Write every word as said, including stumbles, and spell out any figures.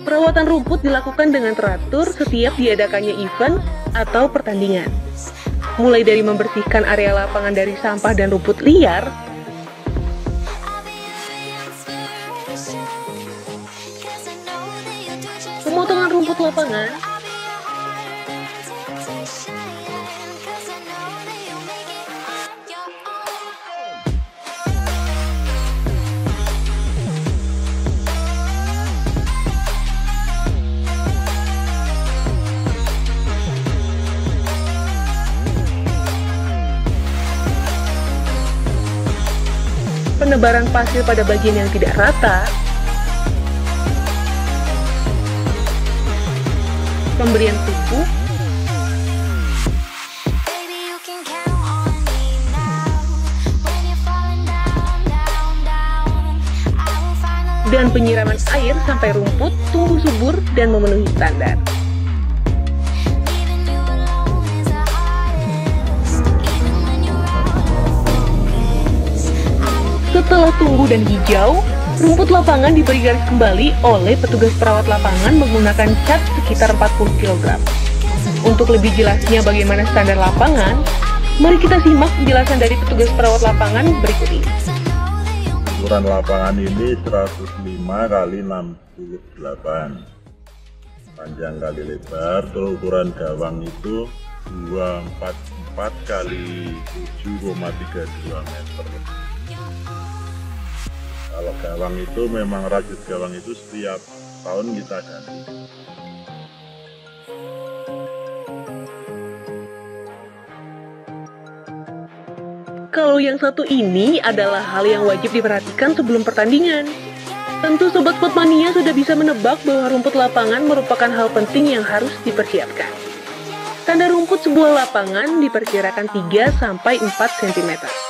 Perawatan rumput dilakukan dengan teratur setiap diadakannya event atau pertandingan. Mulai dari membersihkan area lapangan dari sampah dan rumput liar, pemotongan rumput lapangan, penebaran pasir pada bagian yang tidak rata, pemberian pupuk, dan penyiraman air sampai rumput tumbuh subur dan memenuhi standar. Setelah tumbuh dan hijau, rumput lapangan diberi garis kembali oleh petugas perawat lapangan menggunakan cat sekitar empat puluh kilogram. Untuk lebih jelasnya bagaimana standar lapangan, mari kita simak penjelasan dari petugas perawat lapangan berikut ini. Ukuran lapangan ini seratus lima kali enam puluh delapan, panjang kali lebar. Terus ukuran gawang itu dua ratus empat puluh empat kali tujuh koma tiga dua meter. Kalau gawang itu memang rajut gawang itu setiap tahun kita ganti. Kalau yang satu ini adalah hal yang wajib diperhatikan sebelum pertandingan. Tentu Sobat Spotmania sudah bisa menebak bahwa rumput lapangan merupakan hal penting yang harus dipersiapkan. Standar rumput sebuah lapangan diperkirakan tiga sampai empat sentimeter.